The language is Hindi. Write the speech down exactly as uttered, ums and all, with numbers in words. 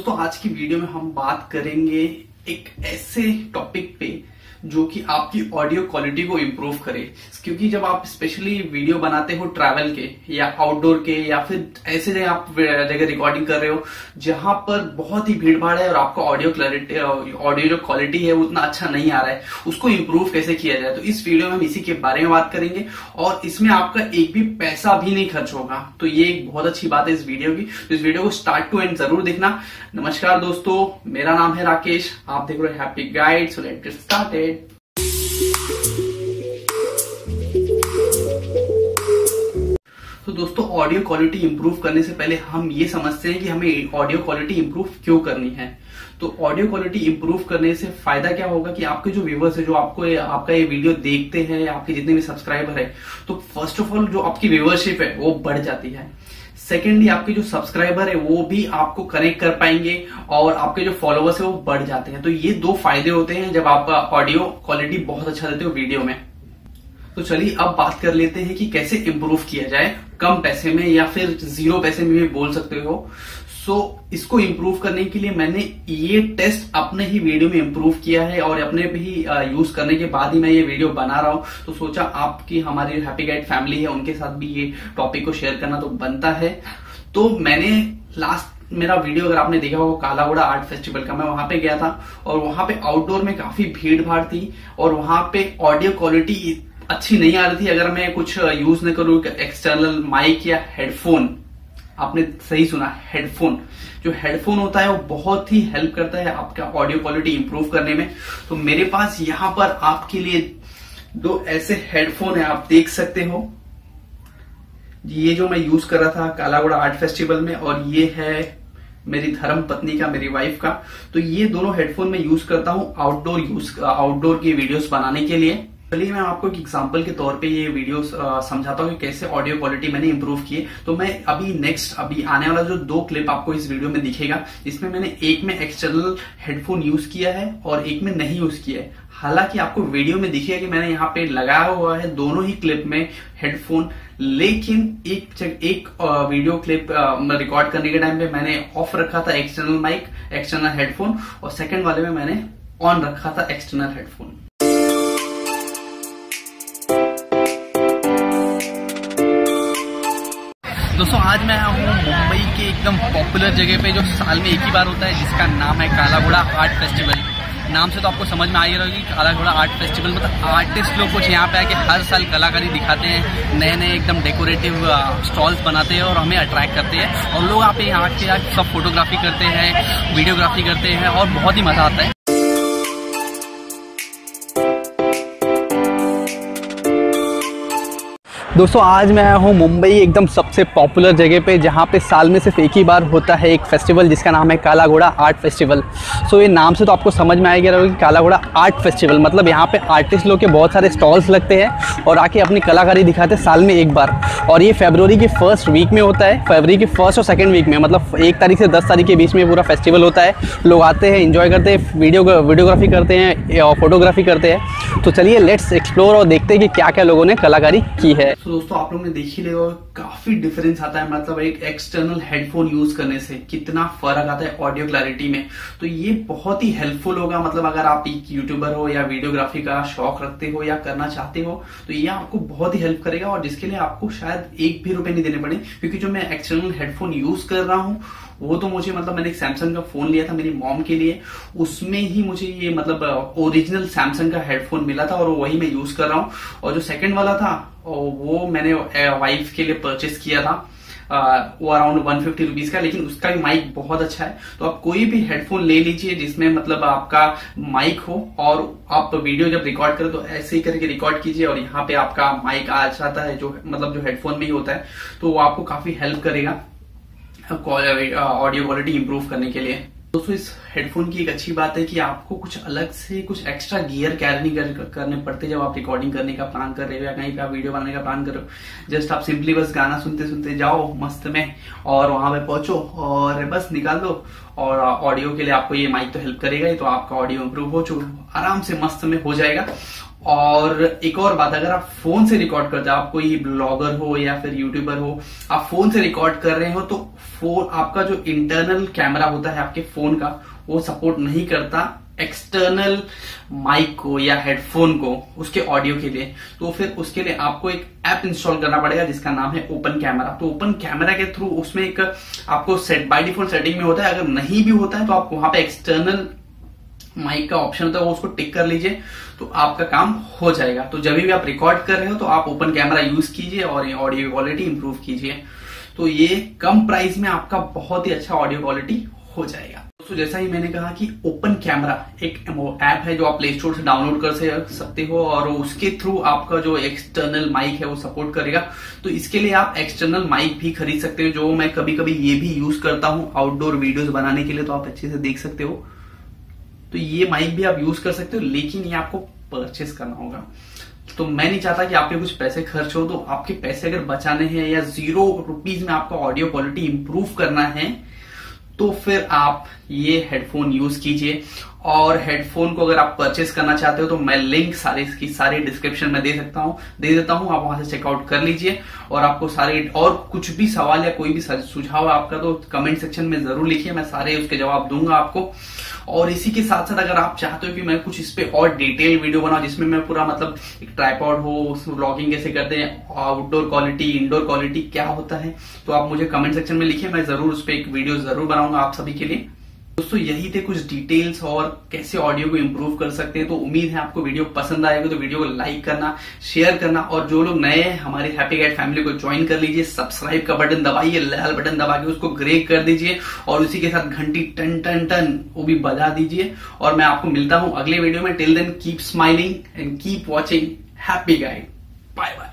दोस्तों आज की वीडियो में हम बात करेंगे एक ऐसे टॉपिक पे जो कि आपकी ऑडियो क्वालिटी को इम्प्रूव करे, क्योंकि जब आप स्पेशली वीडियो बनाते हो ट्रैवल के या आउटडोर के या फिर ऐसे जगह आप जगह रिकॉर्डिंग कर रहे हो जहां पर बहुत ही भीड़ भाड़ है और आपका ऑडियो क्लैरिटी ऑडियो जो क्वालिटी है वो उतना अच्छा नहीं आ रहा है, उसको इम्प्रूव कैसे किया जाए। तो इस वीडियो में हम इसी के बारे में बात करेंगे और इसमें आपका एक भी पैसा भी नहीं खर्च होगा। तो ये एक बहुत अच्छी बात है इस वीडियो की, तो इस वीडियो को स्टार्ट टू एंड जरूर देखना। नमस्कार दोस्तों, मेरा नाम है राकेश, आप देख रहे हो happy guide. So let's get started. तो दोस्तों ऑडियो क्वालिटी इंप्रूव करने से पहले हम ये समझते हैं कि हमें ऑडियो क्वालिटी इंप्रूव क्यों करनी है। तो ऑडियो क्वालिटी इंप्रूव करने से फायदा क्या होगा कि आपके जो व्यूवर्स है, जो आपको ये, आपका ये वीडियो देखते हैं, आपके जितने भी सब्सक्राइबर है, तो फर्स्ट ऑफ ऑल जो आपकी व्यूवरशिप है वो बढ़ जाती है। सेकेंडली आपके जो सब्सक्राइबर है वो भी आपको कनेक्ट कर पाएंगे और आपके जो फॉलोअर्स है वो बढ़ जाते हैं। तो ये दो फायदे होते हैं जब आप ऑडियो क्वालिटी बहुत अच्छा देते हो वीडियो में। तो चलिए अब बात कर लेते हैं कि कैसे इंप्रूव किया जाए कम पैसे में या फिर जीरो पैसे में भी बोल सकते हो। सो so, इसको इंप्रूव करने के लिए मैंने ये टेस्ट अपने ही वीडियो में इंप्रूव किया है और अपने भी यूज करने के बाद ही मैं ये वीडियो बना रहा हूं। तो सोचा आपकी हमारी हैप्पी गाइड फैमिली है उनके साथ भी ये टॉपिक को शेयर करना तो बनता है। तो मैंने लास्ट मेरा वीडियो अगर आपने देखा हो कालाघोड़ा आर्ट फेस्टिवल का, मैं वहां पे गया था और वहां पे आउटडोर में काफी भीड़ भाड़ थी और वहां पे ऑडियो क्वालिटी अच्छी नहीं आ रही थी अगर मैं कुछ यूज न करूं एक्सटर्नल माइक या हेडफोन। आपने सही सुना, हेडफोन। जो हेडफोन होता है वो बहुत ही हेल्प करता है आपका ऑडियो क्वालिटी इंप्रूव करने में। तो मेरे पास यहां पर आपके लिए दो ऐसे हेडफोन है, आप देख सकते हो। ये जो मैं यूज कर रहा था कालाघोड़ा आर्ट फेस्टिवल में और ये है मेरी धर्म पत्नी का, मेरी वाइफ का। तो ये दोनों हेडफोन मैं यूज करता हूं आउटडोर यूज आउटडोर की वीडियोस बनाने के लिए। चलिए मैं आपको एक एग्जांपल के तौर पे ये वीडियो समझाता हूँ कि कैसे ऑडियो क्वालिटी मैंने इंप्रूव की है। तो मैं अभी नेक्स्ट अभी आने वाला जो दो क्लिप आपको इस वीडियो में दिखेगा, इसमें मैंने एक में एक्सटर्नल हेडफोन यूज किया है और एक में नहीं यूज किया है। हालांकि आपको वीडियो में दिखेगा कि मैंने यहाँ पे लगाया हुआ है दोनों ही क्लिप में हेडफोन, लेकिन एक एक वीडियो क्लिप रिकॉर्ड करने के टाइम पे मैंने ऑफ रखा था एक्सटर्नल माइक, एक्सटर्नल हेडफोन, और सेकेंड वाले में मैंने ऑन रखा था एक्सटर्नल हेडफोन। दोस्तों आज मैं हूँ मुंबई के एकदम पॉपुलर जगह पे जो साल में एक ही बार होता है, जिसका नाम है कालाघोड़ा आर्ट फेस्टिवल। नाम से तो आपको समझ में आ ही रहा होगी कालाघोड़ा आर्ट फेस्टिवल मतलब आर्टिस्ट लोग कुछ यहाँ पे आके हर साल कलाकारी दिखाते हैं, नए नए एकदम डेकोरेटिव स्टॉल्स बनाते हैं और हमें अट्रैक्ट करते हैं और लोग आप यहाँ के सब फोटोग्राफी करते हैं, वीडियोग्राफी करते हैं और बहुत ही मजा आता है। दोस्तों आज मैं आया हूँ मुंबई एकदम सबसे पॉपुलर जगह पे, जहाँ पे साल में सिर्फ एक ही बार होता है एक फेस्टिवल जिसका नाम है कालाघोड़ा आर्ट फेस्टिवल। सो ये नाम से तो आपको समझ में आएगा कि कालाघोड़ा आर्ट फेस्टिवल मतलब यहाँ पे आर्टिस्ट लोग के बहुत सारे स्टॉल्स लगते हैं और आके अपनी कलाकारी दिखाते हैं साल में एक बार। और ये फरवरी के फर्स्ट वीक में होता है, फरवरी के फर्स्ट और सेकेंड वीक में, मतलब एक तारीख से दस तारीख के बीच में पूरा फेस्टिवल होता है। लोग आते हैं, इंजॉय करते हैं, वीडियो वीडियोग्राफी करते हैं और फोटोग्राफी करते हैं। तो चलिए लेट्स एक्सप्लोर और देखते हैं कि क्या क्या लोगों ने कलाकारी की है। तो दोस्तों आप लोग ने देख ही लिया काफी डिफरेंस आता है, मतलब एक एक्सटर्नल हेडफोन यूज करने से कितना फर्क आता है ऑडियो क्लैरिटी में। तो ये बहुत ही हेल्पफुल होगा, मतलब अगर आप एक यूट्यूबर हो या वीडियोग्राफी का शौक रखते हो या करना चाहते हो तो ये आपको बहुत ही हेल्प करेगा और जिसके लिए आपको शायद एक भी रुपए नहीं देने पड़े। क्योंकि जो मैं एक्सटर्नल हेडफोन यूज कर रहा हूँ वो तो मुझे मतलब मैंने एक सैमसंग का फोन लिया था मेरी मॉम के लिए, उसमें ही मुझे ये मतलब ओरिजिनल सैमसंग का हेडफोन मिला था और वही मैं यूज कर रहा हूँ। और जो सेकंड वाला था वो मैंने वाइफ के लिए परचेस किया था, वो अराउंड वन फिफ्टी रुपीज का, लेकिन उसका भी माइक बहुत अच्छा है। तो आप कोई भी हेडफोन ले लीजिए जिसमें मतलब आपका माइक हो और आप वीडियो जब रिकॉर्ड करें तो ऐसे ही करके रिकॉर्ड कीजिए और यहाँ पे आपका माइक आ जाता है जो मतलब जो हेडफोन में ही होता है। तो वो आपको काफी हेल्प करेगा ऑडियो क्वालिटी इंप्रूव करने के लिए। दोस्तों इस हेडफोन की एक अच्छी बात है कि आपको कुछ अलग से कुछ एक्स्ट्रा गियर कैरी नहीं कर, करने पड़ते जब आप रिकॉर्डिंग करने का प्लान कर रहे हो या कहीं पे आप वीडियो बनाने का प्लान कर रहे हो। जस्ट आप सिंपली बस गाना सुनते सुनते जाओ मस्त में और वहां पे पहुंचो और बस निकाल दो। और ऑडियो के लिए आपको ये माइक तो हेल्प करेगा ही, तो आपका ऑडियो इंप्रूव हो चुका आराम से मस्त में हो जाएगा। और एक और बात, अगर आप फोन से रिकॉर्ड करते हो, आप कोई ब्लॉगर हो या फिर यूट्यूबर हो, आप फोन से रिकॉर्ड कर रहे हो तो फोन आपका जो इंटरनल कैमरा होता है आपके फोन का वो सपोर्ट नहीं करता एक्सटर्नल माइक को या हेडफोन को उसके ऑडियो के लिए। तो फिर उसके लिए आपको एक ऐप इंस्टॉल करना पड़ेगा जिसका नाम है ओपन कैमरा। तो ओपन कैमरा के थ्रू उसमें एक आपको सेट बाय डिफॉल्ट सेटिंग में होता है, अगर नहीं भी होता है तो आप वहां पे एक्सटर्नल माइक का ऑप्शन होता है वो उसको टिक कर लीजिए तो आपका काम हो जाएगा। तो जब भी आप रिकॉर्ड कर रहे हो तो आप ओपन कैमरा यूज कीजिए और ऑडियो क्वालिटी इंप्रूव कीजिए। तो ये कम प्राइस में आपका बहुत ही अच्छा ऑडियो क्वालिटी हो जाएगा। दोस्तों जैसा ही मैंने कहा कि ओपन कैमरा एक ऐप है जो आप प्ले स्टोर से डाउनलोड कर सकते हो और उसके थ्रू आपका जो एक्सटर्नल माइक है वो सपोर्ट करेगा। तो इसके लिए आप एक्सटर्नल माइक भी खरीद सकते हो, जो मैं कभी कभी ये भी यूज करता हूँ आउटडोर वीडियोस बनाने के लिए, तो आप अच्छे से देख सकते हो। तो ये माइक भी आप यूज कर सकते हो, लेकिन ये आपको परचेस करना होगा। तो मैं नहीं चाहता कि आपके कुछ पैसे खर्च हो, तो आपके पैसे अगर बचाने हैं या जीरो रुपीज में आपका ऑडियो क्वालिटी इंप्रूव करना है तो फिर आप ये हेडफोन यूज कीजिए। और हेडफोन को अगर आप परचेस करना चाहते हो तो मैं लिंक सारे इसकी सारे डिस्क्रिप्शन में दे सकता हूं दे देता हूं आप वहां से चेकआउट कर लीजिए। और आपको सारे और कुछ भी सवाल या कोई भी सुझाव आपका तो कमेंट सेक्शन में जरूर लिखिए, मैं सारे उसके जवाब दूंगा आपको। और इसी के साथ साथ अगर आप चाहते हो कि मैं कुछ इस पे और डिटेल वीडियो बनाऊं जिसमें मैं पूरा मतलब एक ट्राइपॉड हो, उसमें व्लॉगिंग कैसे करते हैं, आउटडोर क्वालिटी इंडोर क्वालिटी क्या होता है, तो आप मुझे कमेंट सेक्शन में लिखिए, मैं जरूर उस पर एक वीडियो जरूर बनाऊंगा आप सभी के लिए। दोस्तों यही थे कुछ डिटेल्स और कैसे ऑडियो को इंप्रूव कर सकते हैं। तो उम्मीद है आपको वीडियो पसंद आएगा, तो वीडियो को लाइक करना, शेयर करना, और जो लोग नए हैं हमारे हैप्पी गाइड फैमिली को ज्वाइन कर लीजिए। सब्सक्राइब का बटन दबाइए, लाल बटन दबा के उसको ग्रे कर दीजिए और उसी के साथ घंटी टन टन टन वो भी बजा दीजिए। और मैं आपको मिलता हूं अगले वीडियो में। Till then keep smiling and keep watching happy guide. Bye bye.